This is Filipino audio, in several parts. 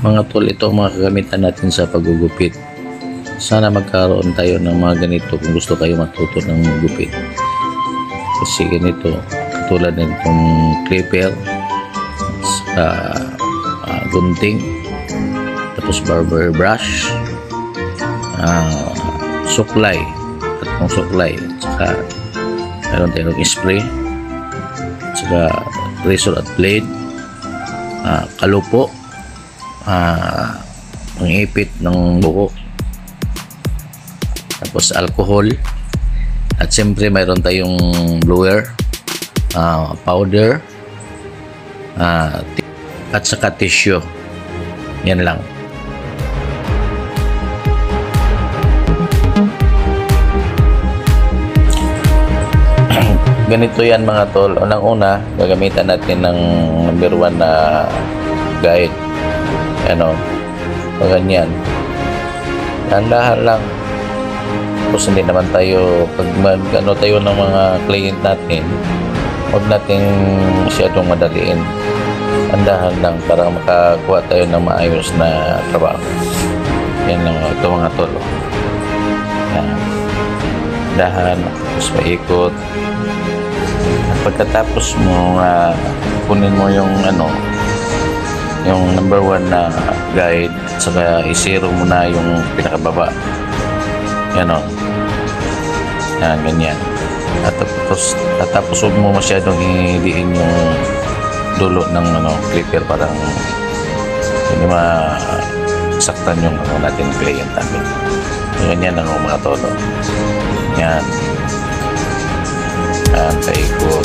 Mga tol, ito ang mga kagamitan natin sa paggugupit. Sana magkaroon tayo ng mga ganito kung gusto kayo matuto ng gupit. Kasi ganito, katulad nitong clipper, sa gunting, tapos barber brush, suklay, tatlong suklay, saka meron tayong spray, saka razor at blade, kalupo, pangipit ng buhok, tapos alcohol, at siyempre mayroon tayong blower, powder, at saka tissue. Yan lang. Ganito yan mga tol. Unang-una, gagamitan natin ng number 1 na guide. Ano, ganyan. Dahan-dahan lang. Tapos hindi naman tayo, pag mag-ano tayo ng mga client natin, huwag natin masyadong madaliin. Dahan lang para makakuha tayo ng maayos na trabaho. Yan lang ito mga tol. Yan. Dahan, tapos paikot. Pagkatapos mo kunin mo yung yung number 1 na guide, saka i-zero mo na yung pinakababa. Yan o. Yan, ganyan. At tapos huwag mo masyadong hidiin yung dulo ng clipper, parang hindi masaktan yung natin client natin. Ganyan ang mga tolo. Yan. Yan, paikot.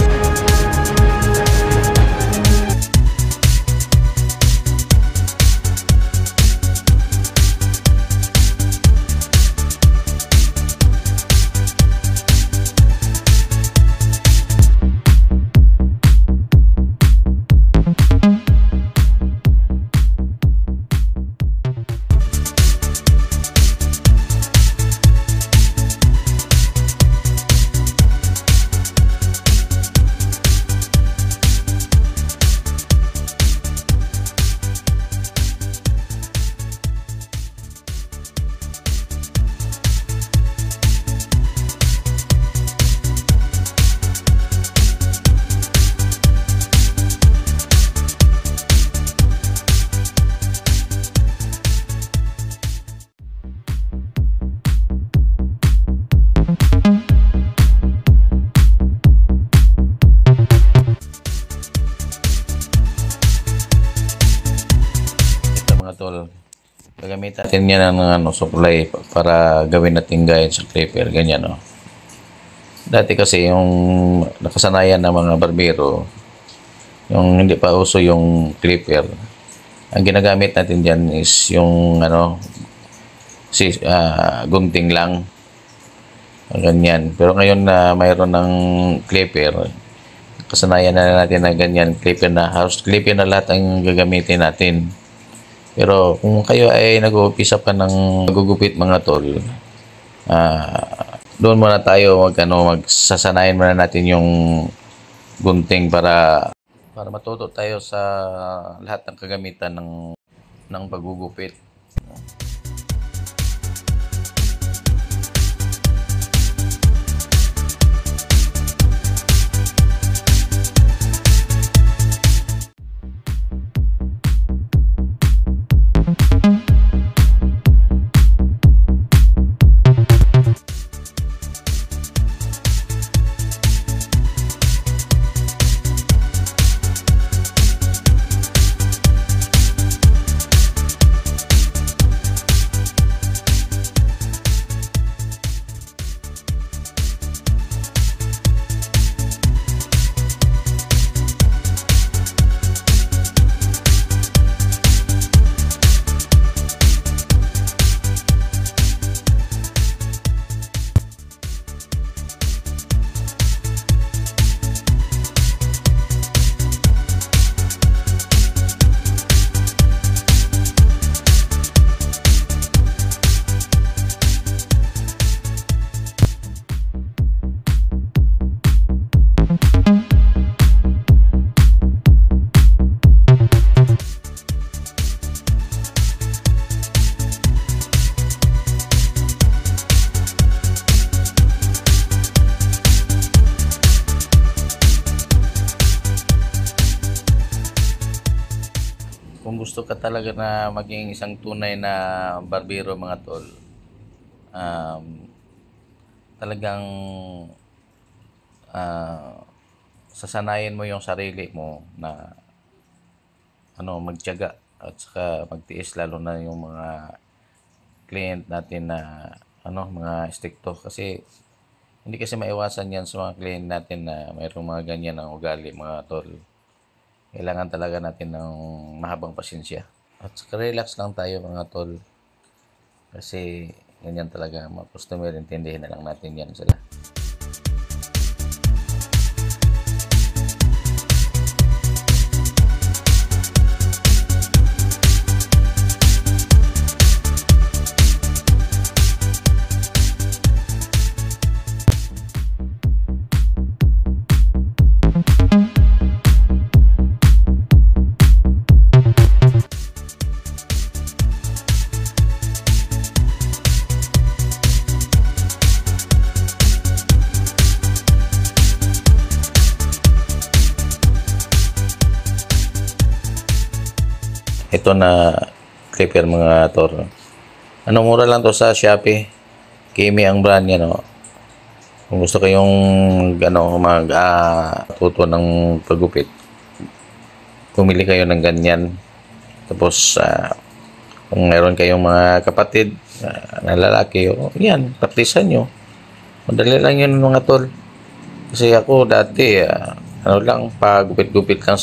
Tol, gagamitin natin yan ng supply para gawin natin guide sa clipper, ganyan o. Dati kasi yung nakasanayan ng mga barbero, yung hindi pa uso yung clipper, ang ginagamit natin dyan is yung gunting lang, ganyan. Pero ngayon na mayroon ng clipper, kasanayan na natin na ganyan, clipper na, house clipper na lahat ang gagamitin natin. Pero kung kayo ay nag-uumpisa pa ng gugupit mga tol, doon muna tayo magsasanayin muna natin yung gunting para matuto tayo sa lahat ng kagamitan ng paggugupit. kung gusto ka talaga na maging isang tunay na barbero mga tol, um, talagang sasanayin mo yung sarili mo na magtiyaga at saka magtiis, lalo na yung mga client natin na mga stricto, kasi hindi kasi maiwasan yan sa mga client natin na mayroong mga ganyan ang ugali mga tol. Kailangan talaga natin ng mahabang pasensya at saka relax lang tayo mga tol, kasi ganyan talaga mga customer, intindihin na lang natin yan sila. Ito na clipper mga tol. Mura lang to sa Shopee. Kimi ang brand niya, no. Kung gusto kayong tuto ng paggupit, pumili kayo ng ganyan. Tapos kung meron kayong mga kapatid na lalaki, yan, praktisan nyo. Madali lang yun mga tol. Kasi ako dati pagupit-gupit lang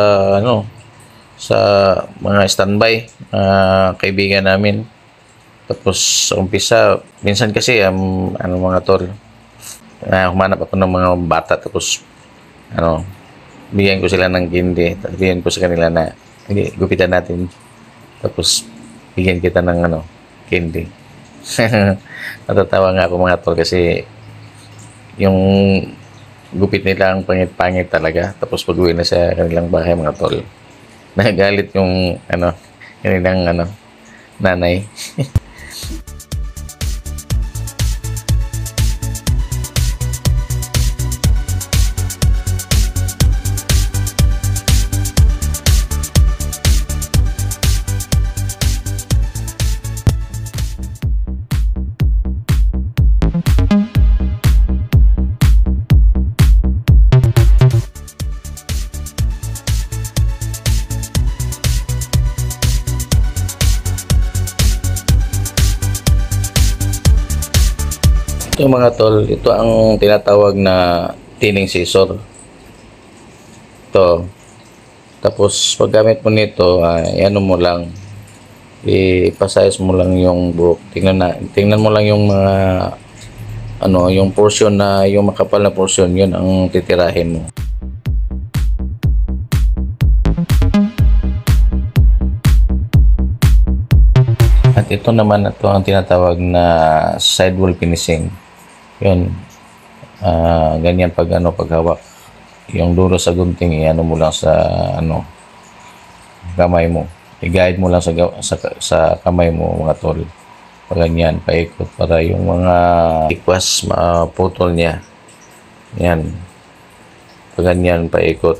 sa mga standby, kaibigan namin. Tapos sa umpisa, minsan kasi mga tol, humanap ako ng mga bata, tapos bigyan ko sila ng candy, bigyan ko sa kanila na hindi, gupitan natin, tapos bigyan kita ng candy. Natatawa nga ako mga tol, kasi yung gupit nila ang pangit-pangit talaga. Tapos pag-uwi na sa kanilang bahay mga tol, nagagalit yung kanilang nanay. Ito mga tol, ito ang tinatawag na thinning scissor. Ito. Tapos paggamit mo nito, mo lang, ipasize mo lang yung buhok. Tingnan mo lang yung mga yung portion na yung makapal na portion, yun ang titirahin mo. At ito naman, ito ang tinatawag na sidewall finishing. Yun, ganyan paghawak. Yung dulo sa gunting, mo lang sa kamay mo. I-guide mo lang sa kamay mo mga tol. Pag ganyan, paikot para yung mga ikwas maputol niya. Yan. Pag ganyan, paikot.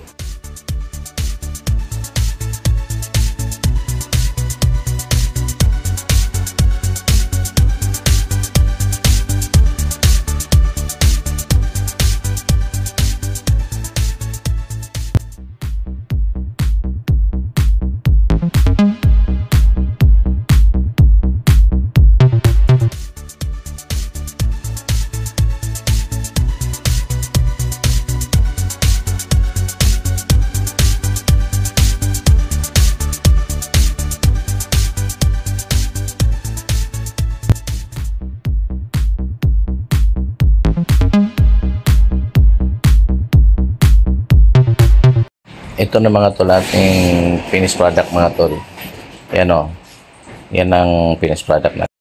Ito na mga tol, ating finished product mga tol. Yan yan ang finished product natin.